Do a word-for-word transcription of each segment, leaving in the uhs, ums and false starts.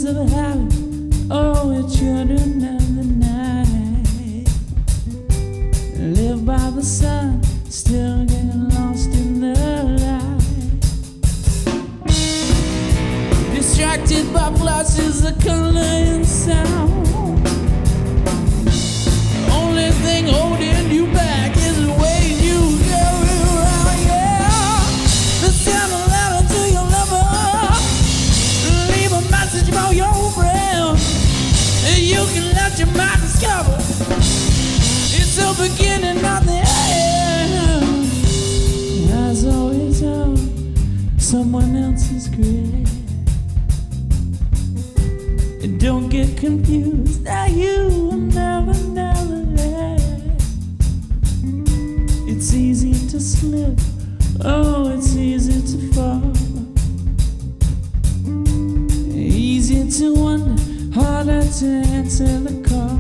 of habit. Oh, it's children of the night. Live by the sun, still getting lost in the light. Distracted by flashes of color and sound. Only thing holding you back is the way you carry around, yeah. The send a letter to your lover, leave a message for your friend. You can let your mind discover it's the beginning of the end. As always on someone else's grave. And don't get confused, that you will never, never let. It's easy to slip, oh, it's easy to fall. Easy to wonder, harder to answer the call.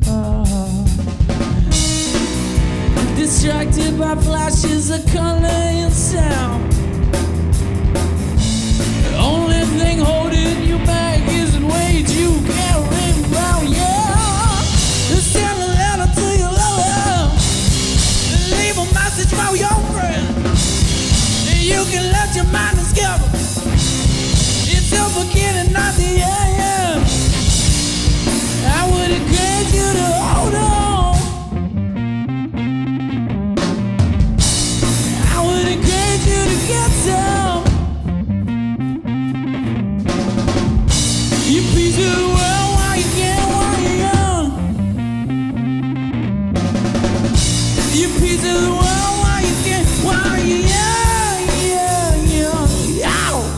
Distracted by flashes of color and sound. The only thing holding you back is the weight you carry around, yeah. Just send a letter to your lover, leave a message for your friend. And you can let your mind discover it's the beginning of the end. I would encourage you to hold on. I would encourage you to get some. You piece of the world while you can, while you're young. You piece of the world while you can, while you're young, young, young, young.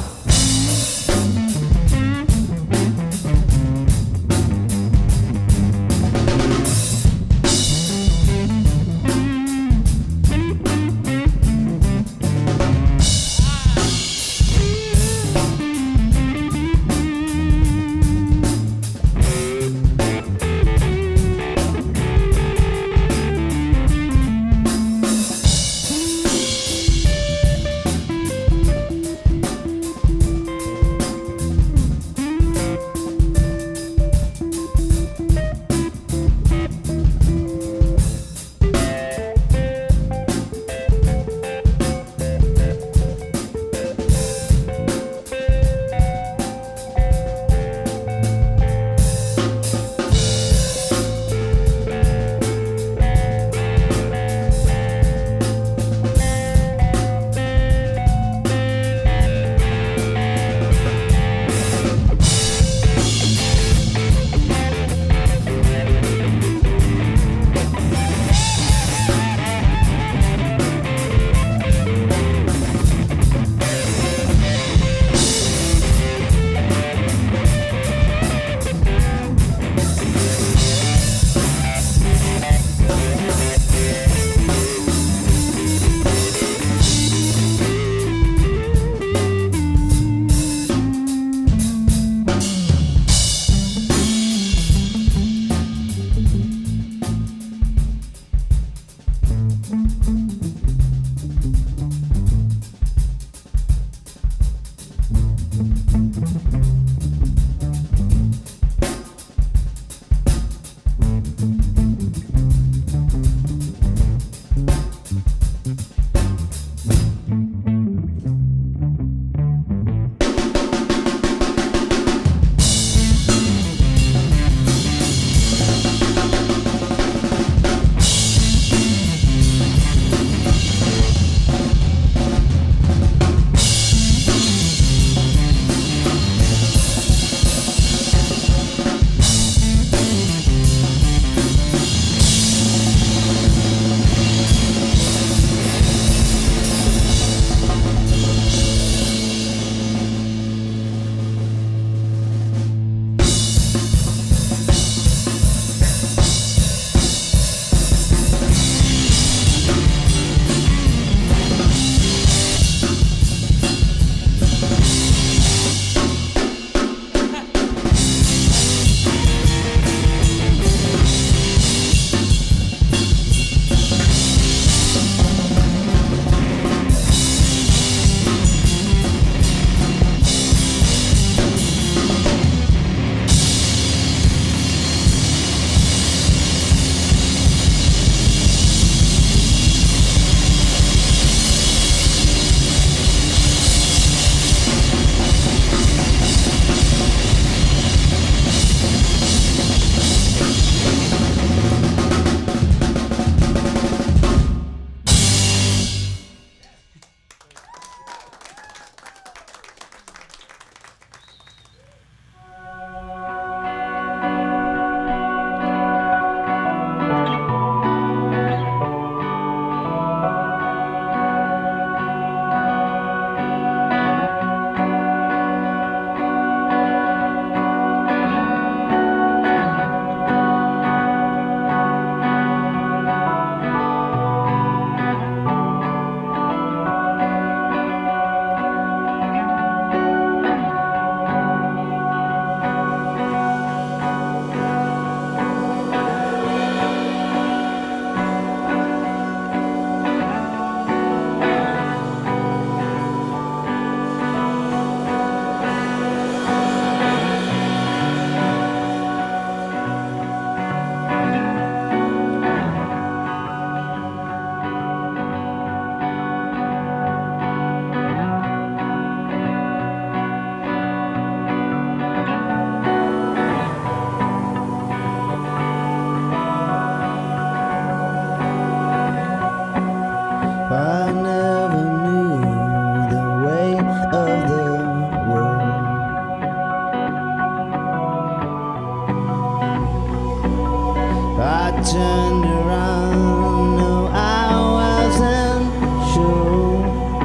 turned around, no, I wasn't sure.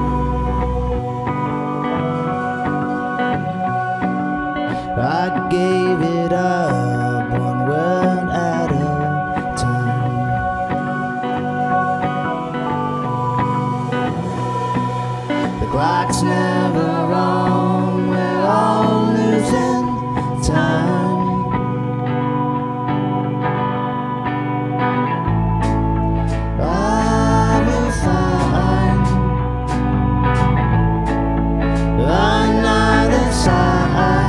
I gave it up one word at a time. The clock's never wrong, we're all losing time. I will find another sign.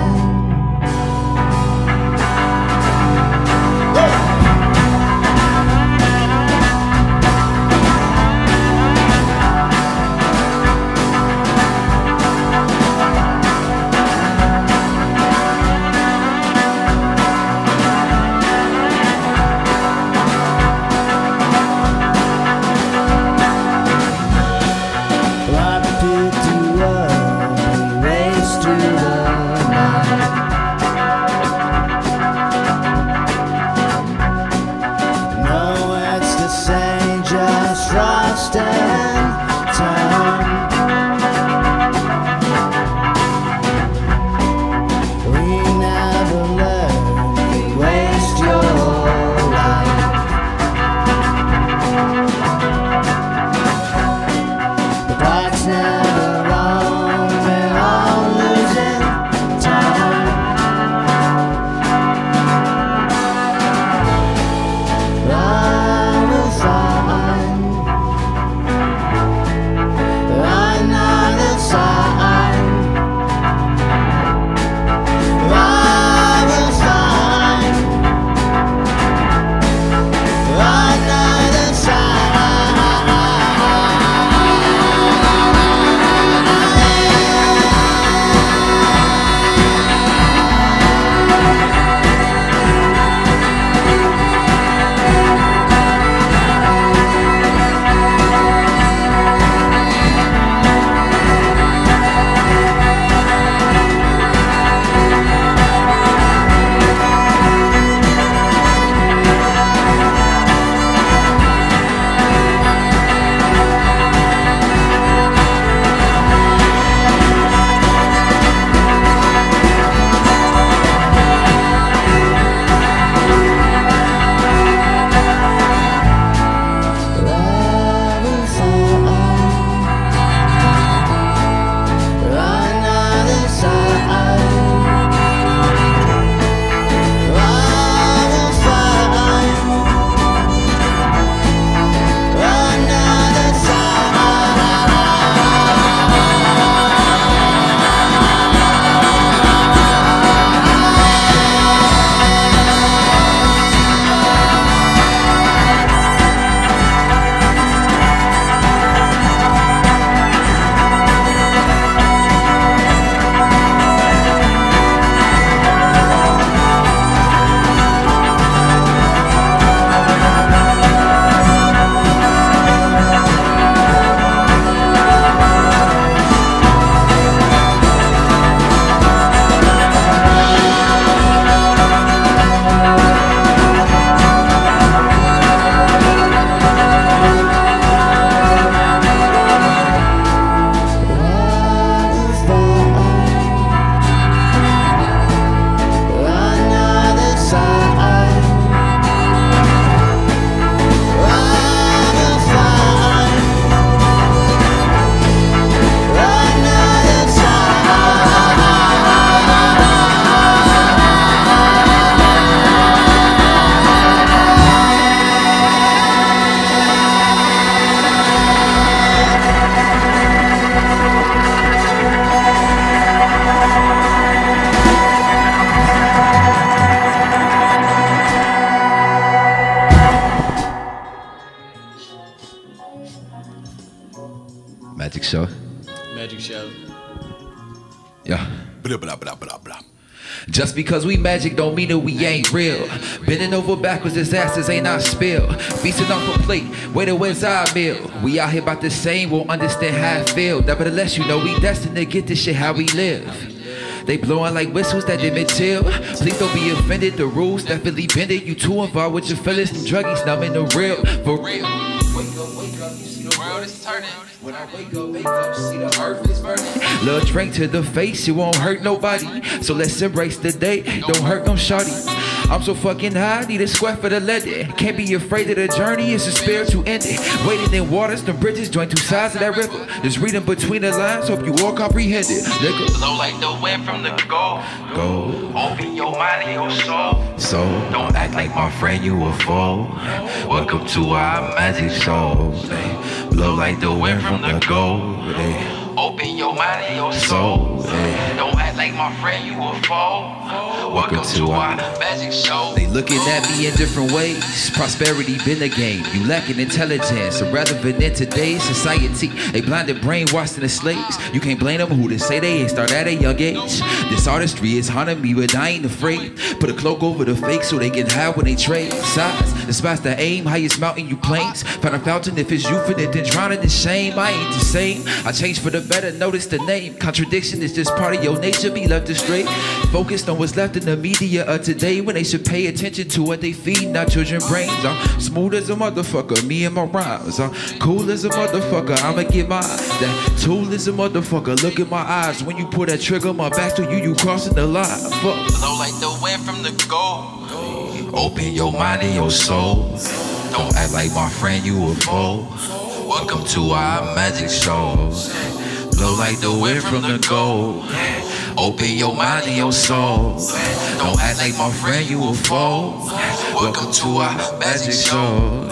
Magic show. Magic show. Yeah. Blah, blah, blah, blah, blah. Just because we magic don't mean that we ain't real. Bending over backwards, disasters ain't our spill. Feasting off a plate, wait, where's our meal? We out here about the same, won't understand how I feel. Nevertheless, you know we destined to get this shit how we live. They blowing like whistles that didn't chill. Please don't be offended, the rules definitely bend it. You too involved with your feelings, them druggies numbing the real. For real. Wake up, wake up, you see the world is turning. When I wake up, wake up, see the earth is burning. Little drink to the face, it won't hurt nobody. So let's embrace the day, don't hurt no shawty. I'm so fucking high, need a square for the leather. Can't be afraid of the journey, it's a spiritual ending. Waiting in waters, the bridges join two sides of that river. Just reading between the lines, hope you all comprehend it. Nigga. Blow like the wind from the gold. Go. Open your mind and your soul. So, don't act like my friend, you a foe. Welcome to our magic show. Ay. Blow like the wind from the gold. Ay. Open your mind and your soul. Ay. Don't act like my friend, you a foe. Welcome to our magic show. They looking at me in different ways. Prosperity been a game. You lacking intelligence, irrelevant in today's society. They blinded, brainwashed, and the slaves. You can't blame them who they say they ain't start at a young age. This artistry is haunting me, but I ain't afraid. Put a cloak over the fake so they can hide when they trade sides. Despise the aim, highest mountain you plains. Find a fountain if it's you for it, then drown it in shame. I ain't the same. I changed for the better, notice the name. Contradiction is just part of your nature, be left astray. Focused on what's left in the media of today when they should pay attention to what they feed our children brains. I'm smooth as a motherfucker, me and my rhymes. I'm cool as a motherfucker, I'ma get mine. That tool is a motherfucker, look at my eyes. When you pull that trigger, my back to you, you crossing the line. Fuck. Blow like the wind from the gold. Open your mind and your soul. Don't act like my friend, you a foe. Welcome to our magic show. Blow like the wind from the gold. Open your mind and your soul. Don't act like my friend, you a foe. Welcome to our magic show.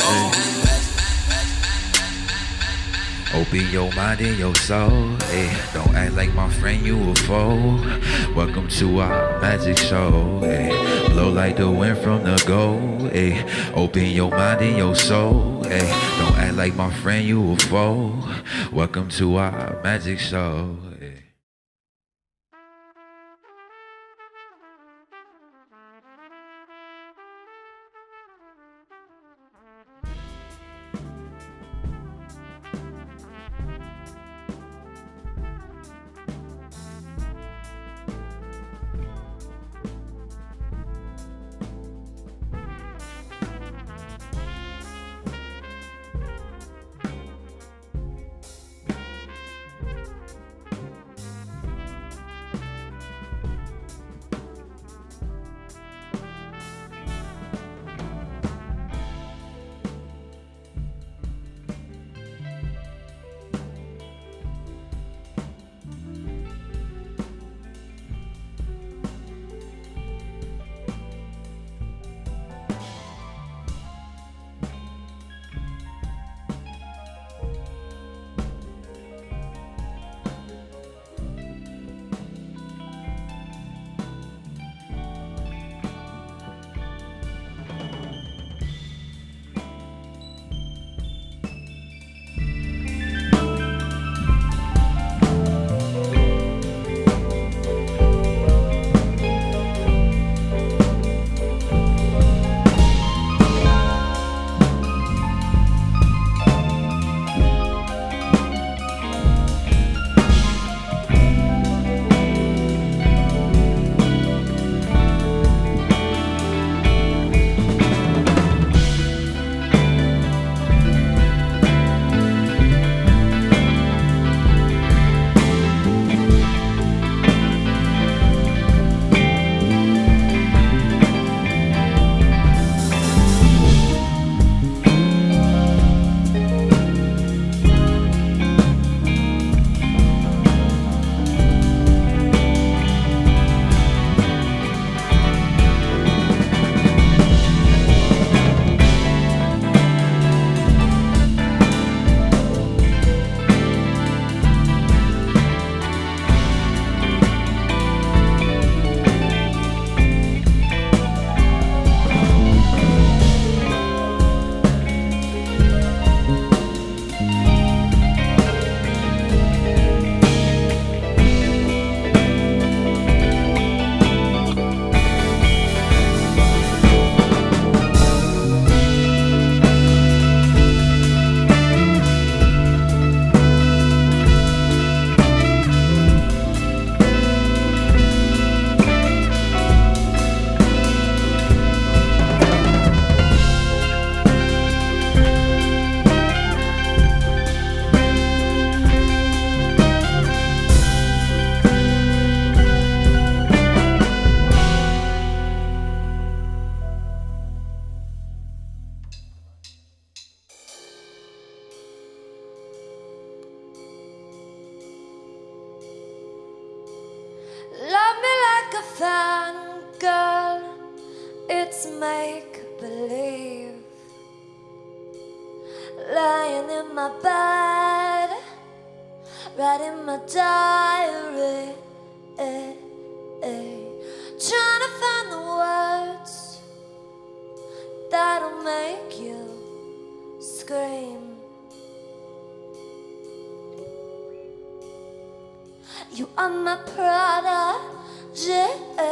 Open your mind and your soul. Ay. Don't act like my friend, you a foe. Welcome to our magic show. Ay. Blow like the wind from the gold. Ay. Open your mind and your soul. Ay. Don't act like my friend, you a foe. Welcome to our magic show. Ay. It's make-believe, lying in my bed, writing my diary, eh, eh. Trying to find the words that'll make you scream. You are my prodigy,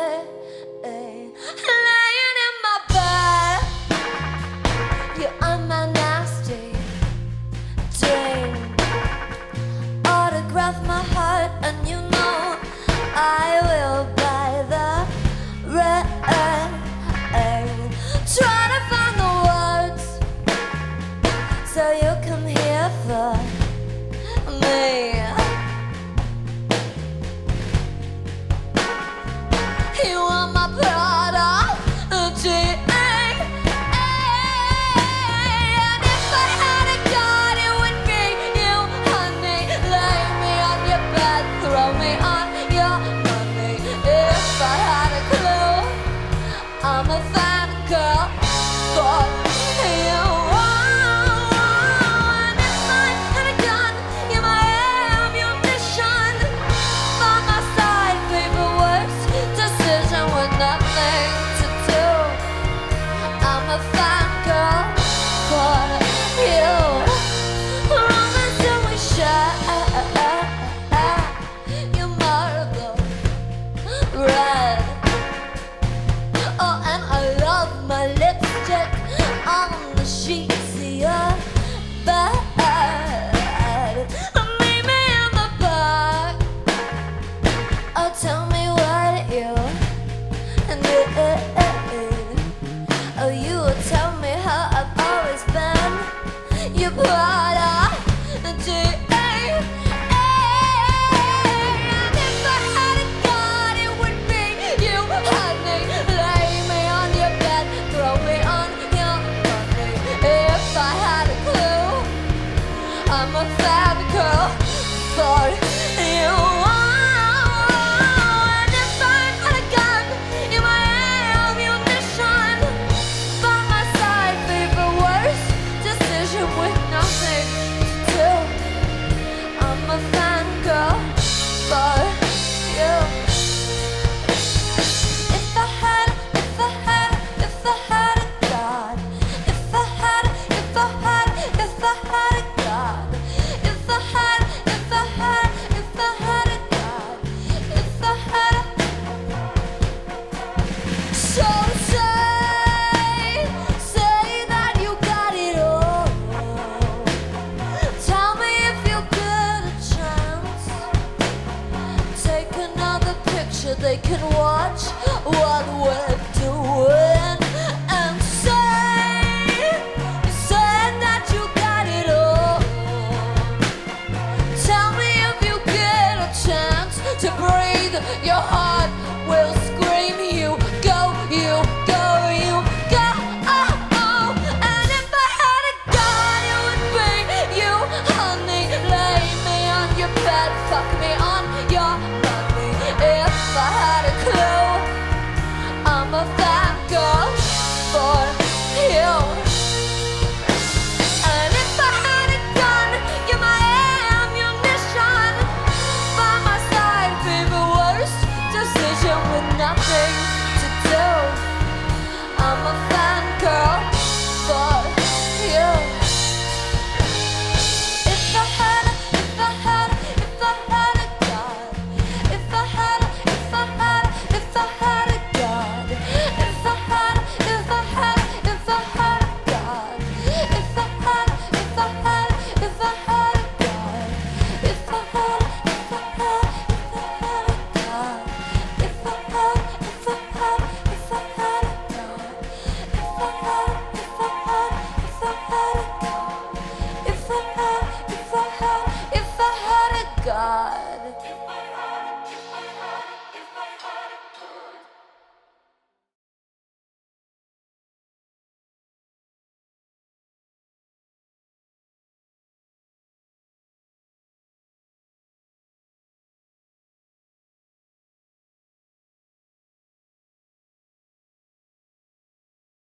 lying in my bed. You are my nasty dream. Autograph my heart and you know I will buy the red. Try to find the words so you come here for me. You are my prodigy, and if I had a god, it would be you, honey. Lay me on your bed, throw me on your money. If I had a clue, I'm a fan girl for you. And if I had a gun, you might have your mission. By my side, baby, worst decision with nothing to do. I'm a fan girl for you. Romance that we share, you marble red. Oh, and I love my lipstick on the sheets of your bed. Meet me in the back. Oh, tell me what you need. Oh, you will tell me how I've always been your prodigy. And if I had a god, it would be you, honey. Lay me on your bed, throw me on your money. If I had a clue, I'm a fab girl for you. And if I had a gun, you might have your mission. By my side, baby, worst decision with nothing to do. I'm a fan girl for you. If I had, if I had, if I had a god, if I had, if I had, if I had a god, if I had, if I had, if I had a god, if I had a. So say, say that you got it all. Tell me if you get a chance. Take another picture, they can watch what we're doing. And say, say that you got it all. Tell me if you get a chance to breathe. Your heart will scream. You go, you go, you go. Oh, oh. And if I had a god, it would be you, honey. Lay me on your bed, fuck me on your money. If I had a clue, I'm a fan